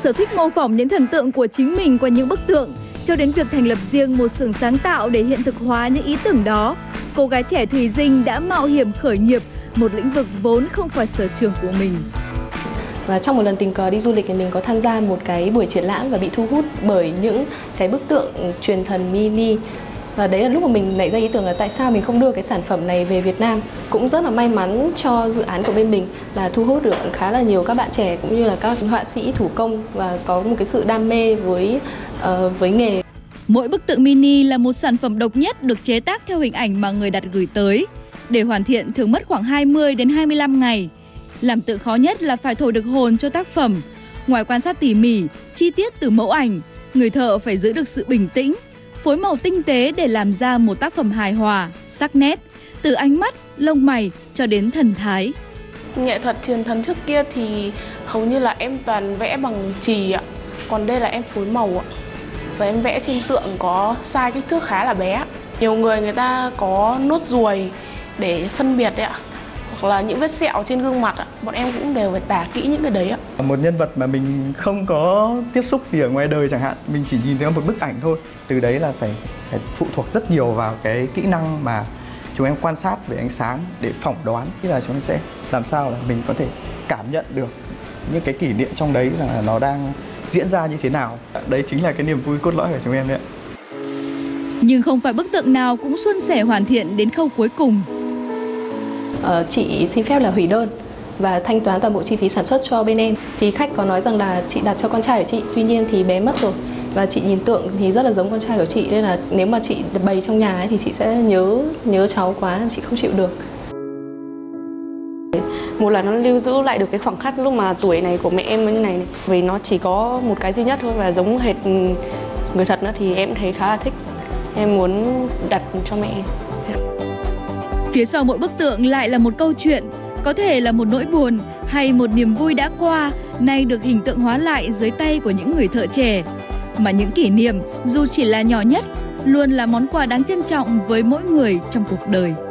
sở thích mô phỏng những thần tượng của chính mình qua những bức tượng, cho đến việc thành lập riêng một xưởng sáng tạo để hiện thực hóa những ý tưởng đó, cô gái trẻ Thùy Dinh đã mạo hiểm khởi nghiệp một lĩnh vực vốn không phải sở trường của mình. Và trong một lần tình cờ đi du lịch thì mình có tham gia một cái buổi triển lãm và bị thu hút bởi những cái bức tượng truyền thần mini. Và đấy là lúc mà mình nảy ra ý tưởng là tại sao mình không đưa cái sản phẩm này về Việt Nam. Cũng rất là may mắn cho dự án của bên mình là thu hút được khá là nhiều các bạn trẻ cũng như là các họa sĩ thủ công và có một cái sự đam mê với nghề. Mỗi bức tượng mini là một sản phẩm độc nhất được chế tác theo hình ảnh mà người đặt gửi tới. Để hoàn thiện thường mất khoảng 20 đến 25 ngày. Làm tượng khó nhất là phải thổi được hồn cho tác phẩm. Ngoài quan sát tỉ mỉ, chi tiết từ mẫu ảnh, người thợ phải giữ được sự bình tĩnh, phối màu tinh tế để làm ra một tác phẩm hài hòa, sắc nét, từ ánh mắt, lông mày cho đến thần thái. Nghệ thuật truyền thần trước kia thì hầu như là em toàn vẽ bằng chì ạ, còn đây là em phối màu ạ. Và em vẽ trên tượng có size kích thước khá là bé. Nhiều người ta có nốt ruồi để phân biệt đấy ạ, hoặc là những vết sẹo trên gương mặt ạ. Bọn em cũng đều phải tả kỹ những cái đấy ạ. Một nhân vật mà mình không có tiếp xúc gì ở ngoài đời chẳng hạn, mình chỉ nhìn thấy một bức ảnh thôi. Từ đấy là phải phụ thuộc rất nhiều vào cái kỹ năng mà chúng em quan sát về ánh sáng để phỏng đoán, tức là chúng em sẽ làm sao là mình có thể cảm nhận được những cái kỷ niệm trong đấy rằng là nó đang diễn ra như thế nào. Đấy chính là cái niềm vui cốt lõi của chúng em đấy ạ. Nhưng không phải bức tượng nào cũng suôn sẻ hoàn thiện đến khâu cuối cùng. Chị xin phép là hủy đơn và thanh toán toàn bộ chi phí sản xuất cho bên em. Thì khách có nói rằng là chị đặt cho con trai của chị, tuy nhiên thì bé mất rồi. Và chị nhìn tượng thì rất là giống con trai của chị, nên là nếu mà chị bày trong nhà ấy, thì chị sẽ nhớ cháu quá, chị không chịu được. Một là nó lưu giữ lại được cái khoảng khắc lúc mà tuổi này của mẹ em như này. Vì nó chỉ có một cái duy nhất thôi và giống hệt người thật nữa thì em thấy khá là thích. Em muốn đặt cho mẹ em. Phía sau mỗi bức tượng lại là một câu chuyện, có thể là một nỗi buồn hay một niềm vui đã qua, nay được hình tượng hóa lại dưới tay của những người thợ trẻ. Mà những kỷ niệm, dù chỉ là nhỏ nhất, luôn là món quà đáng trân trọng với mỗi người trong cuộc đời.